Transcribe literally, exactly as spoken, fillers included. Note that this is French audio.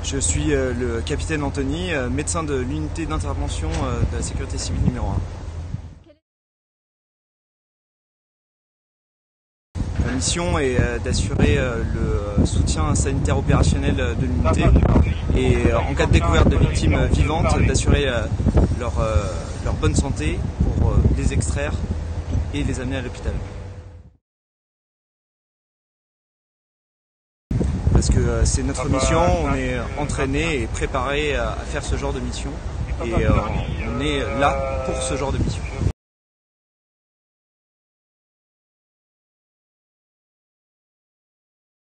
Je suis euh, le capitaine Anthony, euh, médecin de l'unité d'intervention euh, de la sécurité civile numéro un. La mission est euh, d'assurer euh, le soutien sanitaire opérationnel de l'unité et euh, en cas de découverte de victimes vivantes, d'assurer euh, leur, euh, leur bonne santé pour euh, les extraire et les amener à l'hôpital. Parce que euh, c'est notre mission, on est entraîné et préparé à, à faire ce genre de mission et euh, on est là pour ce genre de mission.